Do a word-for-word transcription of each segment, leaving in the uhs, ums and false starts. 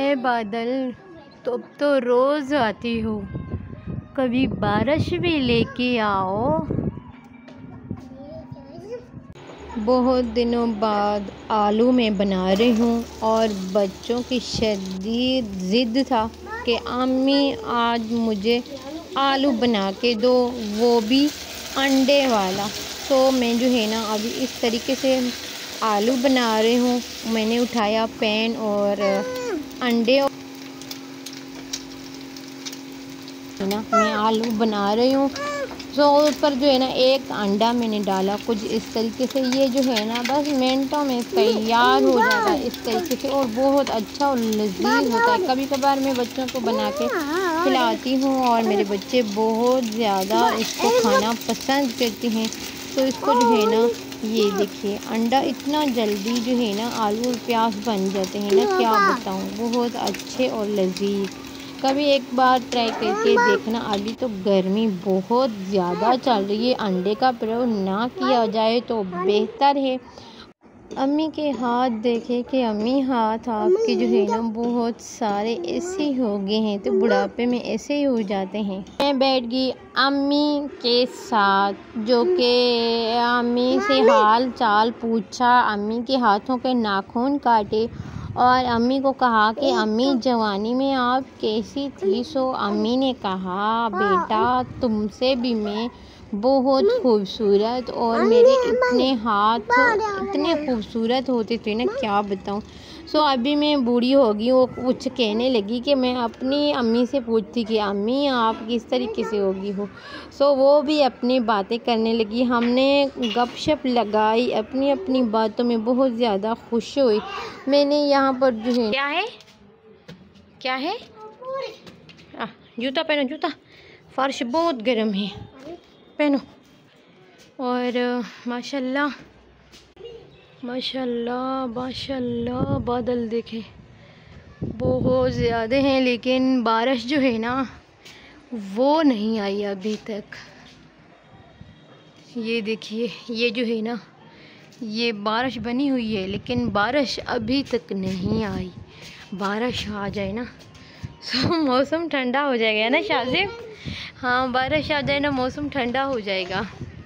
ए बादल, तुम तो रोज़ आती हो, कभी बारिश भी लेके आओ। बहुत दिनों बाद आलू मैं बना रही हूँ और बच्चों की शदीद ज़िद था कि अम्मी आज मुझे आलू बना के दो, वो भी अंडे वाला। तो मैं जो है ना अभी इस तरीके से आलू बना रही हूँ। मैंने उठाया पैन और अंडे ना मैं आलू बना रही हूँ। तो ऊपर जो है ना एक अंडा मैंने डाला कुछ इस तरीके से। ये जो है ना बस मिनटों में तैयार हो जाता है इस तरीके से और बहुत अच्छा और लजीज होता है। कभी कभार मैं बच्चों को बना के खिलाती हूँ और मेरे बच्चे बहुत ज़्यादा इसको खाना पसंद करते हैं। तो इसको जो है ना ये देखिए अंडा इतना जल्दी जो है ना आलू और प्याज बन जाते हैं ना, क्या बताऊँ, बहुत अच्छे और लजीज। कभी एक बार ट्राई करके देखना। अभी तो गर्मी बहुत ज़्यादा चल रही है, अंडे का प्रयोग ना किया जाए तो बेहतर है। अम्मी के हाथ देखे कि अम्मी हाथ आपके जो है ना बहुत सारे ऐसे हो गए हैं, तो बुढ़ापे में ऐसे ही हो जाते हैं। मैं बैठ गई अम्मी के साथ, जो कि अम्मी से हाल चाल पूछा, अम्मी के हाथों के नाखून काटे और अम्मी को कहा कि अम्मी जवानी में आप कैसी थी। सो अम्मी ने कहा बेटा तुमसे भी मैं बहुत खूबसूरत, और मेरे इतने हाथ इतने खूबसूरत होते थे ना, क्या बताऊं। सो अभी मैं बूढ़ी हो गई, वो कुछ कहने लगी कि मैं अपनी अम्मी से पूछती कि अम्मी आप किस तरीके से होगी हो। सो वो भी अपनी बातें करने लगी, हमने गपशप लगाई, अपनी अपनी बातों में बहुत ज़्यादा खुश हुई। मैंने यहाँ पर जो है क्या है क्या है आ, जूता पहनो, जूता, फर्श बहुत गर्म है, पहनो। और माशाल्लाह माशाल्लाह माशाल्लाह बादल देखे बहुत ज़्यादा हैं, लेकिन बारिश जो है ना वो नहीं आई अभी तक। ये देखिए ये जो है ना ये बारिश बनी हुई है, लेकिन बारिश अभी तक नहीं आई। बारिश आ जाए ना तो मौसम ठंडा हो जाएगा ना शाज़िब। हाँ बारिश आ जाए ना मौसम ठंडा हो जाएगा।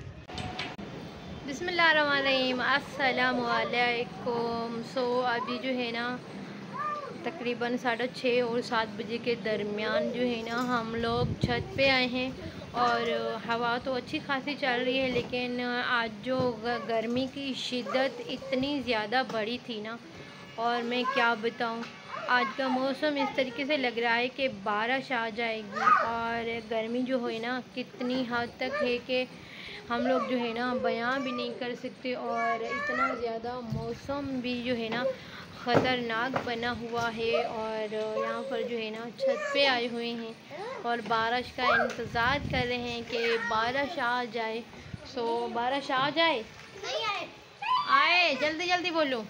बिस्मिल्लाहिर्रहमानिर्रहीम, अस्सलामु अलैकुम। सो अभी जो है ना तकरीबन साढ़े छः और सात बजे के दरमियान जो है ना हम लोग छत पे आए हैं और हवा तो अच्छी खासी चल रही है, लेकिन आज जो गर्मी की शिद्दत इतनी ज़्यादा बढ़ी थी ना, और मैं क्या बताऊं, आज का मौसम इस तरीके से लग रहा है कि बारिश आ जाएगी। और गर्मी जो है ना कितनी हद तक है कि हम लोग जो है ना बयां भी नहीं कर सकते, और इतना ज़्यादा मौसम भी जो है ना ख़तरनाक बना हुआ है। और यहाँ पर जो है ना छत पे आए हुए हैं और बारिश का इंतज़ार कर रहे हैं कि बारिश आ जाए। सो बारिश आ जाए, नहीं आए, आए जल्दी जल्दी बोलो।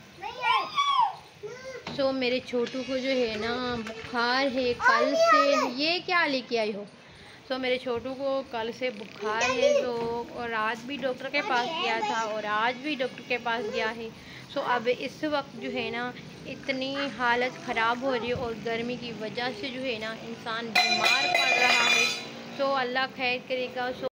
सो मेरे छोटू को जो है ना बुखार है कल से। ये क्या लेके आई हो? सो मेरे छोटू को कल से बुखार है, तो और रात भी डॉक्टर के पास गया था और आज भी डॉक्टर के पास गया है। सो अब इस वक्त जो है ना इतनी हालत ख़राब हो रही है और गर्मी की वजह से जो है ना इंसान बीमार पड़ रहा है। सो अल्लाह खैर करेगा। सो